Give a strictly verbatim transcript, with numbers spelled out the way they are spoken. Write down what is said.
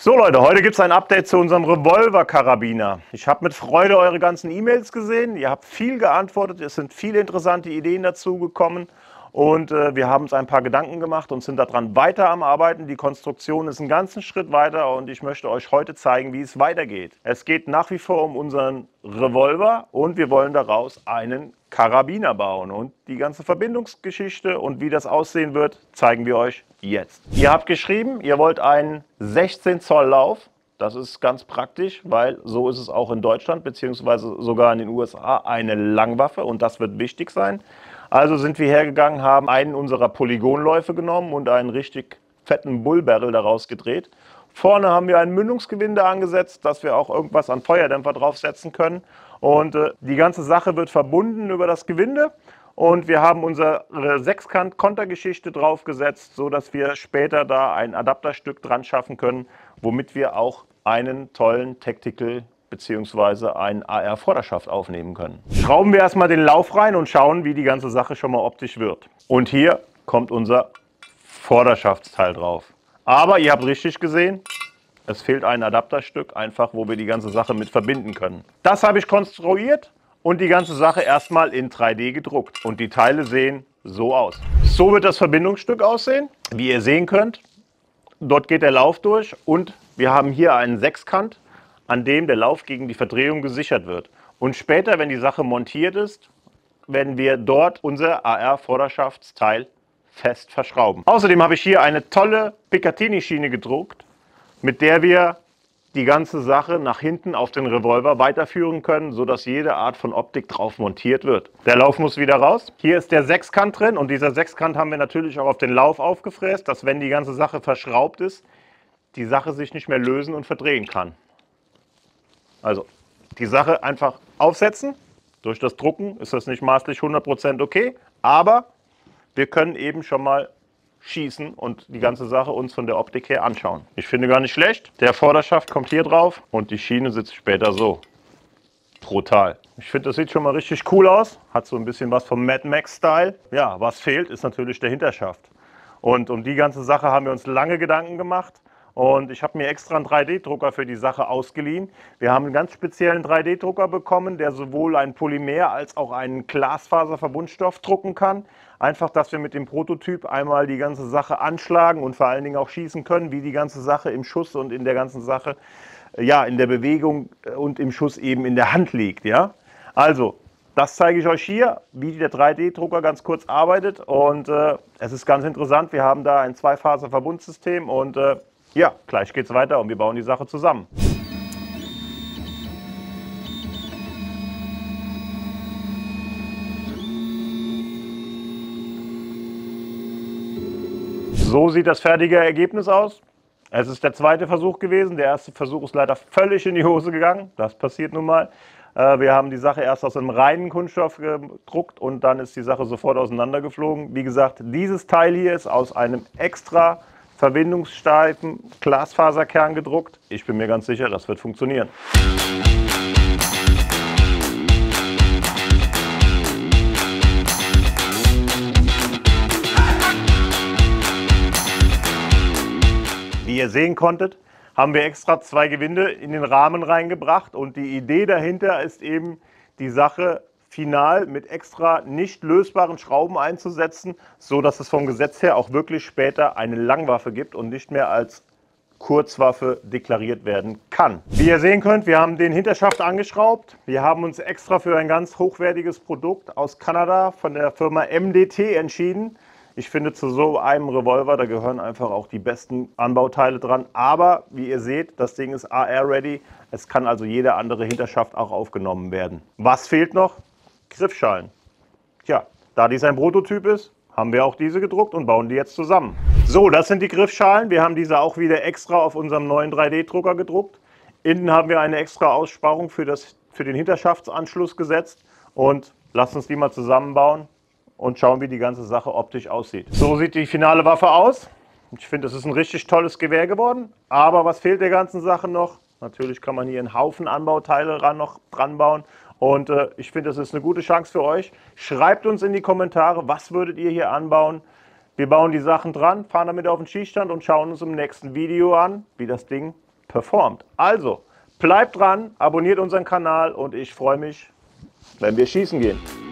So Leute, heute gibt es ein Update zu unserem Revolver-Karabiner. Ich habe mit Freude eure ganzen E-Mails gesehen. Ihr habt viel geantwortet, es sind viele interessante Ideen dazu gekommen. Und äh, wir haben uns ein paar Gedanken gemacht und sind daran weiter am Arbeiten. Die Konstruktion ist einen ganzen Schritt weiter und ich möchte euch heute zeigen, wie es weitergeht. Es geht nach wie vor um unseren Revolver und wir wollen daraus einen Karabiner bauen. Und die ganze Verbindungsgeschichte und wie das aussehen wird, zeigen wir euch jetzt. Ihr habt geschrieben, ihr wollt einen sechzehn Zoll Lauf. Das ist ganz praktisch, weil so ist es auch in Deutschland bzw. sogar in den U S A eine Langwaffe und das wird wichtig sein. Also sind wir hergegangen, haben einen unserer Polygonläufe genommen und einen richtig fetten Bullbarrel daraus gedreht. Vorne haben wir ein Mündungsgewinde angesetzt, dass wir auch irgendwas an Feuerdämpfer draufsetzen können. Und äh, die ganze Sache wird verbunden über das Gewinde. Und wir haben unsere Sechskant-Kontergeschichte draufgesetzt, sodass wir später da ein Adapterstück dran schaffen können, womit wir auch einen tollen Tactical bzw. einen A R-Vorderschaft aufnehmen können. Schrauben wir erstmal den Lauf rein und schauen, wie die ganze Sache schon mal optisch wird. Und hier kommt unser Vorderschaftsteil drauf. Aber ihr habt richtig gesehen, es fehlt ein Adapterstück, einfach wo wir die ganze Sache mit verbinden können. Das habe ich konstruiert und die ganze Sache erstmal in drei D gedruckt. Und die Teile sehen so aus. So wird das Verbindungsstück aussehen, wie ihr sehen könnt. Dort geht der Lauf durch und wir haben hier einen Sechskant, an dem der Lauf gegen die Verdrehung gesichert wird. Und später, wenn die Sache montiert ist, werden wir dort unser A R-Vorderschaftsteil fest verschrauben. Außerdem habe ich hier eine tolle Picatinny-Schiene gedruckt, mit der wir die ganze Sache nach hinten auf den Revolver weiterführen können, sodass jede Art von Optik drauf montiert wird. Der Lauf muss wieder raus. Hier ist der Sechskant drin und dieser Sechskant haben wir natürlich auch auf den Lauf aufgefräst, dass wenn die ganze Sache verschraubt ist, die Sache sich nicht mehr lösen und verdrehen kann. Also die Sache einfach aufsetzen. Durch das Drucken ist das nicht maßlich hundert Prozent okay, aber wir können eben schon mal schießen und die ganze Sache uns von der Optik her anschauen. Ich finde gar nicht schlecht. Der Vorderschaft kommt hier drauf und die Schiene sitzt später so. Brutal. Ich finde, das sieht schon mal richtig cool aus. Hat so ein bisschen was vom Mad Max-Style. Ja, was fehlt, ist natürlich der Hinterschaft. Und um die ganze Sache haben wir uns lange Gedanken gemacht. Und ich habe mir extra einen drei D Drucker für die Sache ausgeliehen. Wir haben einen ganz speziellen drei D Drucker bekommen, der sowohl ein Polymer als auch einen Glasfaserverbundstoff drucken kann. Einfach, dass wir mit dem Prototyp einmal die ganze Sache anschlagen und vor allen Dingen auch schießen können, wie die ganze Sache im Schuss und in der ganzen Sache, ja, in der Bewegung und im Schuss eben in der Hand liegt. Ja? Also, das zeige ich euch hier, wie der drei D Drucker ganz kurz arbeitet. Und äh, es ist ganz interessant, wir haben da ein Zweifaser-Verbundsystem und äh, ja, gleich geht's weiter und wir bauen die Sache zusammen. So sieht das fertige Ergebnis aus. Es ist der zweite Versuch gewesen. Der erste Versuch ist leider völlig in die Hose gegangen. Das passiert nun mal. Wir haben die Sache erst aus einem reinen Kunststoff gedruckt und dann ist die Sache sofort auseinandergeflogen. Wie gesagt, dieses Teil hier ist aus einem extra verbindungssteifen Glasfaserkern gedruckt. Ich bin mir ganz sicher, das wird funktionieren. Wie ihr sehen konntet, haben wir extra zwei Gewinde in den Rahmen reingebracht und die Idee dahinter ist eben, die Sache final mit extra nicht lösbaren Schrauben einzusetzen, so dass es vom Gesetz her auch wirklich später eine Langwaffe gibt und nicht mehr als Kurzwaffe deklariert werden kann. Wie ihr sehen könnt, wir haben den Hinterschaft angeschraubt. Wir haben uns extra für ein ganz hochwertiges Produkt aus Kanada von der Firma M D T entschieden. Ich finde, zu so einem Revolver, da gehören einfach auch die besten Anbauteile dran. Aber wie ihr seht, das Ding ist A R-ready. Es kann also jede andere Hinterschaft auch aufgenommen werden. Was fehlt noch? Griffschalen. Tja, da dies ein Prototyp ist, haben wir auch diese gedruckt und bauen die jetzt zusammen. So, das sind die Griffschalen. Wir haben diese auch wieder extra auf unserem neuen drei D Drucker gedruckt. Innen haben wir eine extra Aussparung für, das, für den Hinterschaftsanschluss gesetzt. Und lasst uns die mal zusammenbauen und schauen, wie die ganze Sache optisch aussieht. So sieht die finale Waffe aus. Ich finde, es ist ein richtig tolles Gewehr geworden. Aber was fehlt der ganzen Sache noch? Natürlich kann man hier einen Haufen Anbauteile ran, noch dran bauen. Und äh, ich finde, das ist eine gute Chance für euch. Schreibt uns in die Kommentare, was würdet ihr hier anbauen? Wir bauen die Sachen dran, fahren damit auf den Schießstand und schauen uns im nächsten Video an, wie das Ding performt. Also, bleibt dran, abonniert unseren Kanal und ich freue mich, wenn wir schießen gehen.